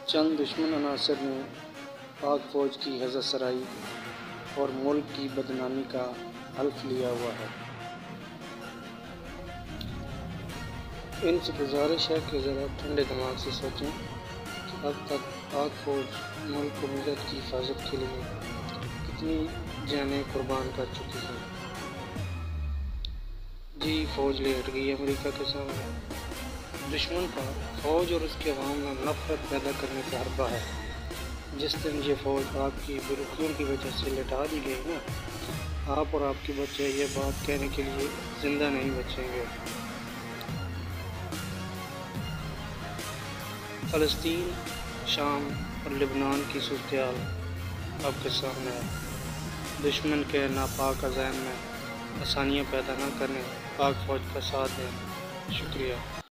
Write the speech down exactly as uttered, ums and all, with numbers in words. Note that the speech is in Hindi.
चंद दुश्मन अनासर ने पाक फ़ौज की हज़र सराई और मुल्क की बदनामी का हल्फ लिया हुआ है। इनसे गुजारिश है कि ज़रा ठंडे दिमाग से सोचें कि अब तक पाक फ़ौज मुल्क और मिल्लत की हिफाजत के लिए कितनी जानें कुर्बान कर चुकी है। जी, फ़ौज ले हट गई अमेरिका के सामने। दुश्मन का फ़ौज और उसके अवाम में नफ़रत पैदा करने का हरबा है। जिस दिन ये फ़ौज आपकी बुरुकियों की वजह से लौटा दी गई ना, आप और आपके बच्चे ये बात कहने के लिए ज़िंदा नहीं बचेंगे। फ़लस्तीन, शाम और लेबनान की सूरत-ए-हाल आपके सामने है। दुश्मन के नापाक अज़ाइम में आसानियाँ पैदा न करने पाक फ़ौज का साथ दें। शुक्रिया।